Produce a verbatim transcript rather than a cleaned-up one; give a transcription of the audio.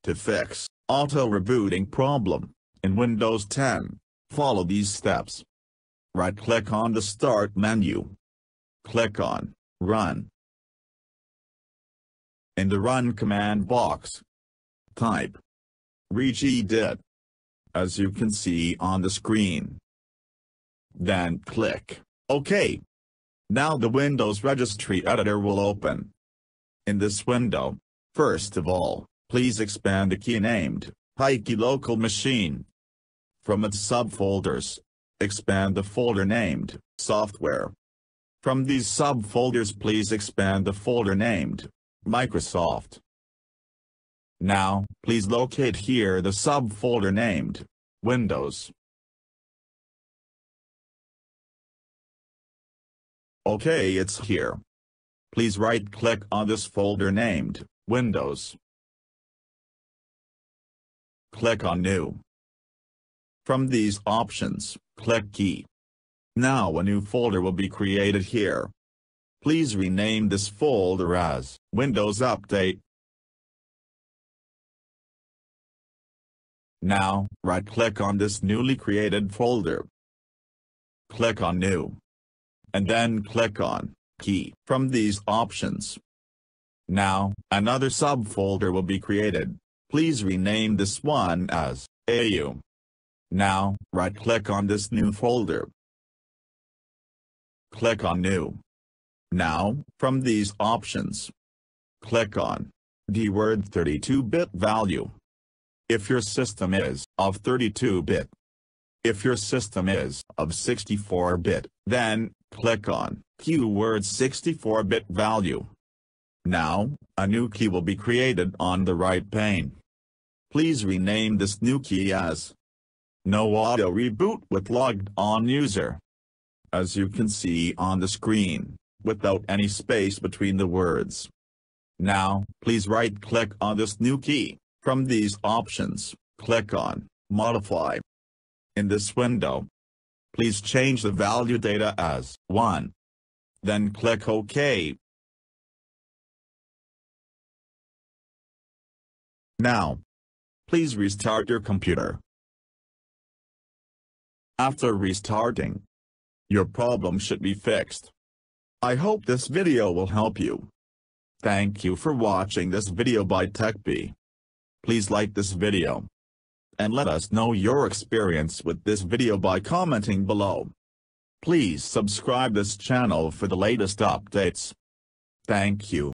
To fix auto-rebooting problem in Windows ten, follow these steps. Right-click on the Start menu. Click on Run. In the Run command box, type regedit, as you can see on the screen. Then click OK. Now the Windows Registry editor will open. In this window, first of all, please expand the key named Pikey Local Machine. From its subfolders, expand the folder named Software. From these subfolders, please expand the folder named Microsoft. Now, please locate here the subfolder named Windows. OK, it's here. Please right-click on this folder named Windows. Click on New. From these options, click Key. Now a new folder will be created here. Please rename this folder as Windows Update. Now, right-click on this newly created folder. Click on New. And then click on Key from these options. Now, another subfolder will be created. Please rename this one as A U. Now, right-click on this new folder. Click on New. Now, from these options, click on D WORD thirty-two bit value. If your system is of thirty-two bit. If your system is of sixty-four bit, then click on QWORD sixty-four bit value. Now, a new key will be created on the right pane. Please rename this new key as NoAutoRebootWithLoggedOnUser. As you can see on the screen, without any space between the words. Now, please right-click on this new key. From these options, click on Modify. In this window, please change the value data as one. Then click OK. Now, please restart your computer. After restarting, your problem should be fixed. I hope this video will help you. Thank you for watching this video by TechBee. Please like this video. And let us know your experience with this video by commenting below. Please subscribe this channel for the latest updates. Thank you.